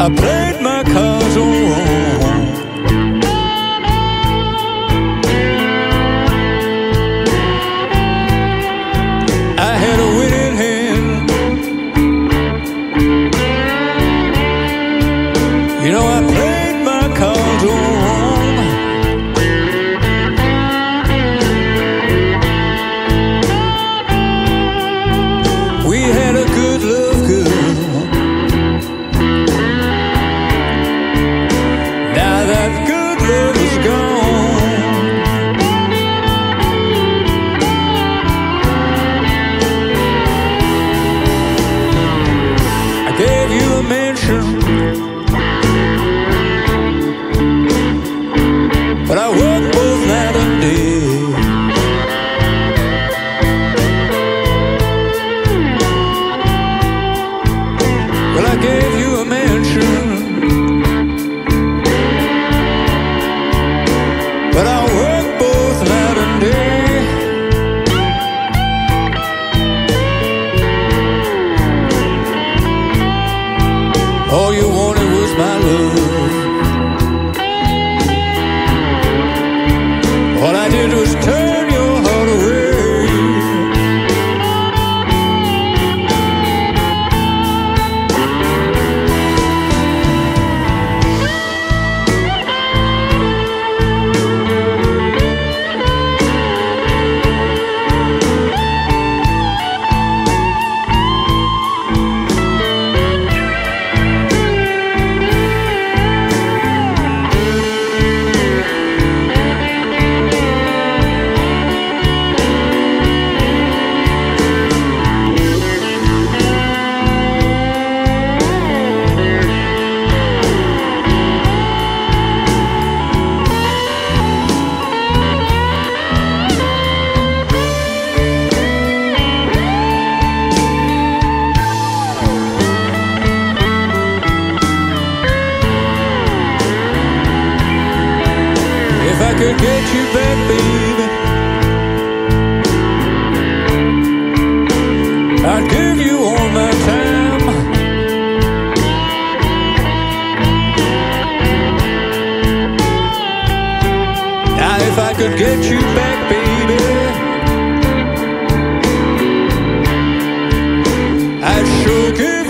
I played my cards all wrong. I had a winning hand. You know, I played my cards all wrong. We had a good love, girl. Now that good love is gone. I gave you a mansion, but I work both night and day. Well, I gave you a mansion, but I work both night and day. All you wanted was my love. All I did was turn your heart away. If I could get you back, baby, I'd give you all my time. Now if I could get you back, baby, I'd sure give